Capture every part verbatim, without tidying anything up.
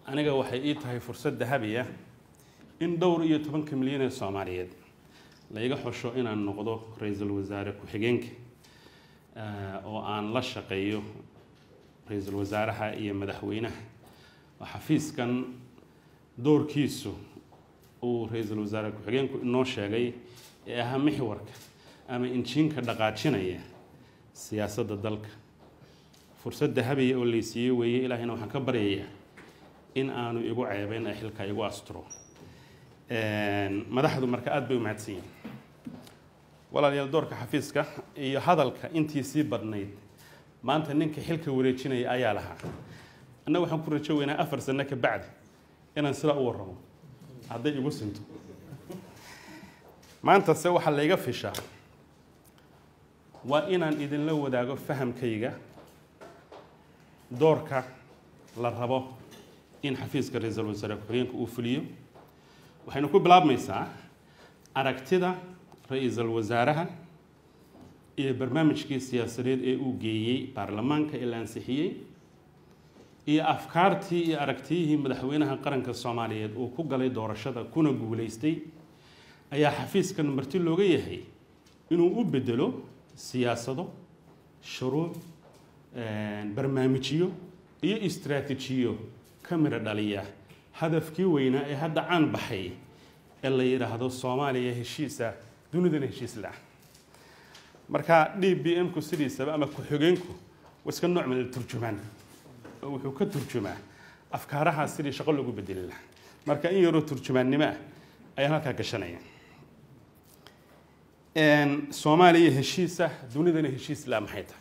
aniga waxay ii tahay fursad dahabiya in dhowr iyo tobanka milyan ee Soomaaliyeed la iga xusho inaan noqdo ra'iisul wasaare ku xigeenka oo aan la shaqeeyo ra'iisul wasaaraha iyo madaxweynaha xafiiskan doorkiisu uu ra'iisul wasaare ku xigeenku inoo sheegay ee ah mixwarka ama injiinka dhaqaajinaya siyaasadda dalka fursad dahabiya oo la siiyay weeye ilaahina waxaan ka baryayaa in aanu igu ceebeen ay xilka igu asturo madaxdu marka aad bay u mahadsan yihiin walaalayaal doorka xafiiska iyo hadalka intii sii badnayd maanta ninka xilka wareejinaya ayaa lahaa annaga waxaan ku rajo weynaa afar sano ka bacdi inaan sidaa u warramo hadday igu sinto maanta se waxaa layga fishaa waa inaan idinla wadaago fahamkayga doorka la rabo in xafiiska ra'iisul wasaare ku-xigeenka uu fuliyo waxaynu ku bilaabmaysaa aragtida ra'iisul wasaaraha iyo barnaamijkii siyaasadeed ee uu geeyey baarlamaanka ee la ansixiyey iyo afkaartii iyo aragtiyihii madaxweynaha qaranka Soomaaliyeed uu ku galay doorashada kuna guuleystay ayaa xafiiskan marti looga yahay inuu u bedelo siyaasado shuruuc barnaamijyo iyo istiraatiijiyo kamira dhaliya hadafkii weynaa ee hadda caan baxay ee la yiraahdo Soomaaliya heshiisa dunidana heshiis la marka D B M ku sidiisaba ama ku xigeenku waska nooc min turjumaan wuxuu ka turjumaa afkaaraha sidii shaqo lagu bedeli lahaa marka in yaro turjumaannimo ayaa halka gashanaya een Soomaaliya heshiisa dunidana heshiis la maxay tahay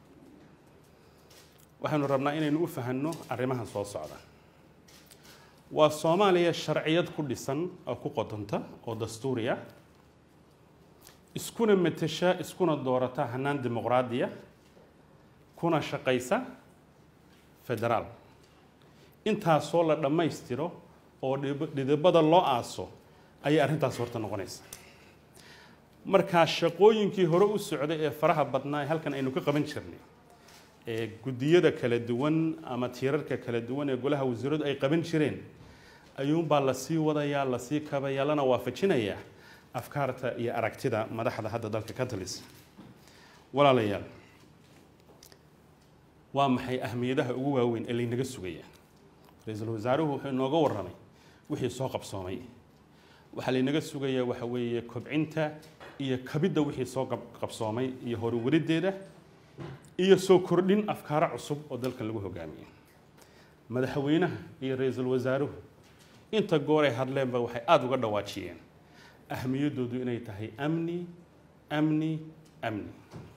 waxaanu rabnaa inaynu u fahanno arrimahan soo socda waa Soomaaliya sharciyad ku dhisan oo ku qodonta oo dastuuriya iskuna matasha iskuna doorata hanaan dimuqraadiya kuna shaqaysa federaal intaas oo la dhamaystiro oo dhidibada loo aaso ay arrintaas horta noqonaysa marka shaqooyinkii hore u socday ee faraha badnaa ee halkan aynu ka qaban jirnay ee gudiyada kala duwan ama tiirarka kala duwan ee golaha wasiiradu ay qaban jireen ayuun baa la sii wadayaa la sii kabayaa lana waafajinayaa afkaarta iyo aragtida madaxda hadda dalka ka talisa walaalayaal waa maxay ahmiyadaha ugu waaweyn ee laynaga sugaya ra'iisul wasaaruhu wuxuu inooga warramay wixii soo qabsoomay waxa laynaga sugayaa waxa weeye kobcinta iyo kabidda wixii soo qabsoomay iyo horuwarideeda iyo soo kordhin afkaar cusub oo dalka lagu hogaamiyo madaxweynaha iyo ra'iisul wasaaruhu inta goor ay hadleenba waxay aad uga dhawaajiyeen ahmiyadoodu inay tahay amni amni amni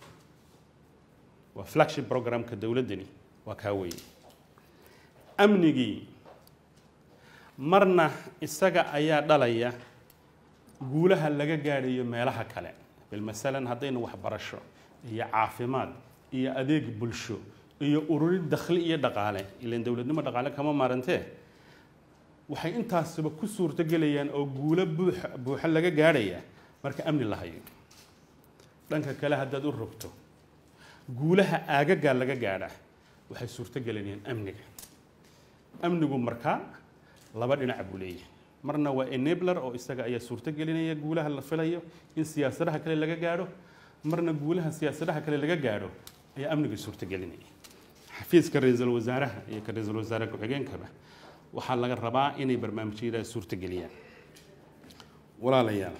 waa flagship programka dawladani waa ka weyn amnigii marna isaga ayaa dhalaya guulaha laga gaadhayo meelaha kale bil masalan haddaynu wax barasho iyo caafimaad iyo adeeg bulsho iyo ururin dakhli iyo dhaqaale ilaan dawladnimo dhaqaale kama maarantee waxay intaasba ku suurto galayaan oo guulo buuxa buuxa laga gaadhaya marka amni la hayo dhanka kale haddaad u rogto guulaha aagaga laga gaadha waxay suurto galayaan amniga amnigu marka laba dhinac buu leeyahay marna waa enabler oo isaga ayaa suurto galinaya guulaha la filayo in siyaasadaha kale laga gaadho marna guulaha siyaasadaha kale laga gaadho ayaa amniga suurto galinaya xafiiska ra'iisul wasaaraha iyo ka ra'iisul wasaare ku-xigeenkaba waxaa laga rabaa inay barnaamijyada suurto geliyaan walaalayaal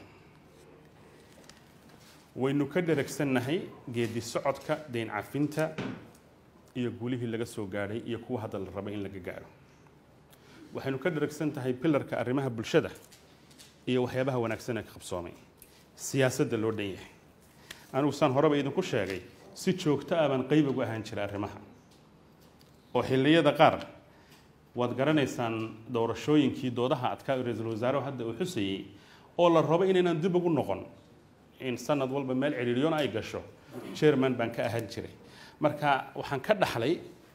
waynu ka dheregsannahay geedi socodka deyn cafinta iyo guulihii laga soo gaadhay iyo kuwa hadda la rabo in laga gaadho waxaynu ka dheregsan tahay pilarka arrimaha bulshada iyo waxyaabaha wanaagsan ee ka qabsoomay siyaasadda loo dhan yahay anigu saan horeba idinku sheegay si joogto ah baan qayb ugu ahaan jiray arrimaha oo xilliyada qaar waad garanaysaan doorashooyinkii doodaha adkaa ra'iisul wasaaruhu hadda uu xusayay oo la rabo inaynan dib ugu noqon in sanad walba meel ciriiriyoon ay gasho chairman baan ka ahaan jiray marka waxaan ka dhaxlay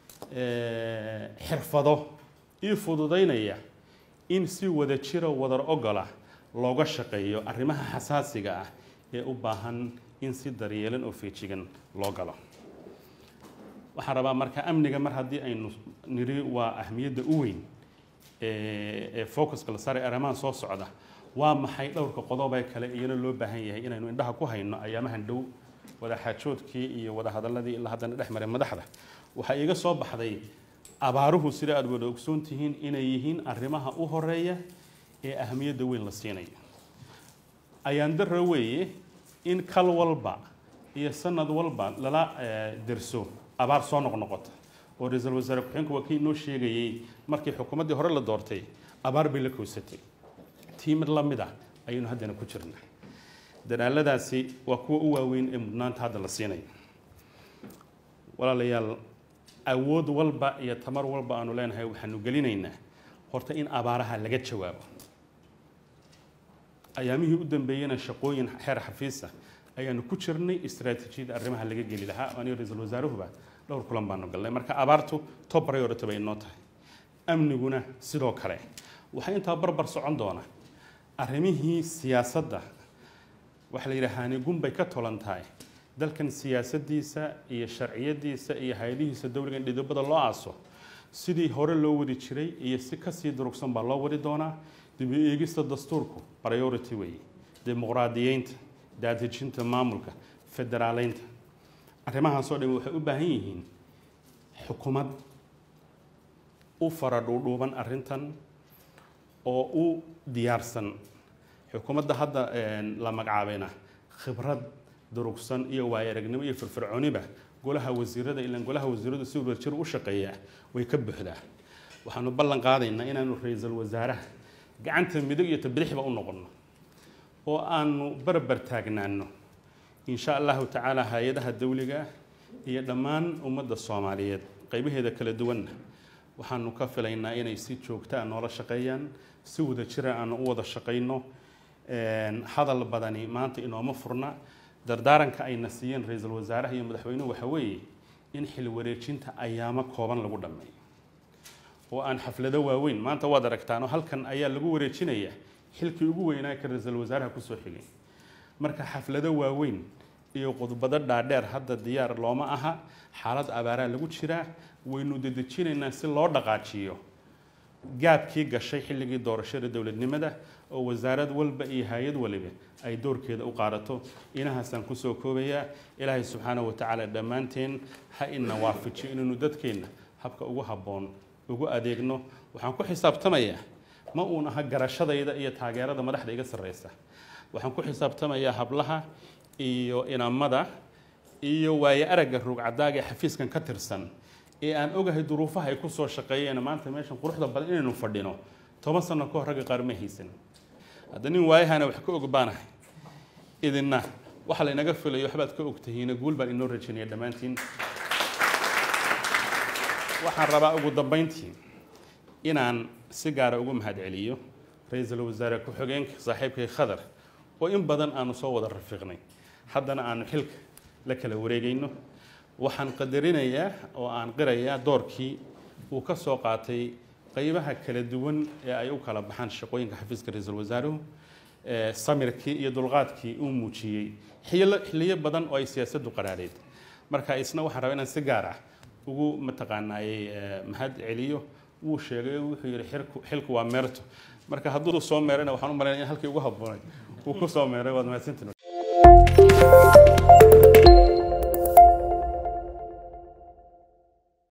xirfado ii fududaynaya in si wada jira wadar ogola looga shaqeeyo arrimaha xasaasiga ah ee u baahan in si daryeelan oo feejigan loo galo waxaan rabaa marka amniga mar haddii aynu niri waa ahmiyadda u weyn ee focus kala saaray arrimahan soo socda waa maxay dhowrka qodob ee kale iyana loo baahan yahay inaynu indhaha ku hayno ayaamahan dhow wada xaajoodkii iyo wada hadaladii ilaa haddana dhex maray madaxda waxa iga soo baxday abaaruhu sida aad wada ogsoon tihiin inay yihiin arrimaha u horeeya ee ahmiyadda weyn la siinayo ayaan darro weeye in kal walba iyo sanad walba lala dirso abaar soo noqnoqota oo ra'iisul wasaare ku-xigeenku waa kii noo sheegayay markii xukuumaddii hore la doortay abaar bay la koosatay tiimid la mid ah ayaynu haddana ku jirnaa dadaaladaasi waa kuwa u waaweyn ee mudnaanta hadda la siinayo walaalayaal awood walba iyo tamar walba aanu leenahay waxaanu gelinaynaa horta in abaaraha laga jawaabo ayaamihii u dambeeyayna shaqooyin xeer xafiisa ayaanu ku jirnay istiraatiijiyada arrimaha laga geli lahaa aniga ra'iisul wasaaruhuba dhowr kulan baanu galnay marka abaartu top priority bay noo tahay amniguna sidoo kale waxaa intaa barbar socon doona arrimihii siyaasadda waxa la yidhaahaa gunbay ka tolan tahay dalkan siyaasadiisa iyo sharciyadiisa iyo hay'adihiisa dawliga in dhidibada loo aaso sidii hore loo wadi jiray iyo si ka sii durugsan baa loo wadi doonaa dib u eegista dastuurku priority weeye dimuqraadiyeynta daadejinta maamulka federaaleynta arrimahaasoo dhan waxay u baahan yihiin xukuumad u fara dhuudhuuban arrintan oo u diyaarsan xukuumadda hadda la magacaabayna khibrad durugsan iyo waayo aragnimo iyo firfircooniba golaha wasiirada ilaan golaha wasiiradu si wadajir u shaqeeyaa way ka buuxdaa waxaanu ballan qaadaynaa inaanu ra'iisul wasaaraha gacanta midig iyo tabdixba u noqono oo aanu barbar taagnaano insha allahu tacaala hay'adaha dawliga iyo dhammaan ummadda Soomaaliyeed qaybaheeda kala duwan waxaanu ka filaynaa inay si joogto ah noola shaqeeyaan si wadajir ah aanu u wada shaqeyno een hadal badani maanta inooma furna dardaaranka ay nasiyeen ra'iisul wasaaraha iyo madaxweynuhu waxa weeye in xil wareejinta ayaamo kooban lagu dhameeyo oo aan xaflado waaweyn maanta waad aragtaan halkan ayaa lagu wareejinaya xilkii ugu weynaa ka ra'iisul wasaaraha ku soo xigay marka xaflado waaweyn iyo qodobada dhaadheer hadda diyaar looma aha xaalad abaara lagu jira waynu dedejinaynaa si loo dhaqaajiyo gaabkii gashay xilligii doorashada dawladnimada oo wasaarad walba iyo hay'ad waliba ay doorkeeda u qaadato inahaasaan ku soo koobaya ilaahay subxaanahu wa tacaala dhammaanteen ha ina waafajiyo inaynu dadkeenna habka ugu habboon ugu adeegno waxaan ku xisaabtamayaa ma uun aha garashadayda iyo taageerada madaxda iga sarreysa waxaan ku xisaabtamayaa hablaha iyo inamada iyo waaye aragga ruugcadaaga ee xafiiskan ka tirsan ee aan ogahay duruufaha ay ku soo shaqeeyeen maanta meeshan quruxda badan inaynu fadhino toban sano ka hor ragga qaar ma haysan hadda nin waayahana wax ka og baanahay idinna waxa la inaga filayo waxbaad ka ogtihiin guul baan inoo rajaynaya dhammaantiin waxaan rabaa ugu dambeyntii inaan si gaar ah ugu mahad celiyo ra'iisul wasaare ku-xigeenka saaxiibkay Khadar oo in badan aanu soo wada rafiiqnay haddana aanu xilka la kala wareegayno waxaan qadarinayaa oo aan qirayaa doorkii uu ka soo qaatay qaybaha kala duwan ee ay u kala baxaan shaqooyinka xafiiska ra'iisul wasaaruhu ee samirkii iyo dulqaadkii uu muujiyay xilliyo badan oo ay siyaasaddu qaraareed marka isna waxaan rabaa inaan si gaar ah ugu mataqaanaayay mahad celiyo wuu sheegay wuxuu yiri xilku waa meerto marka hadduu soo meerana waxaan u maleynayaa in halkii ugu habboonay uu ku soo meeray waad mahadsantahay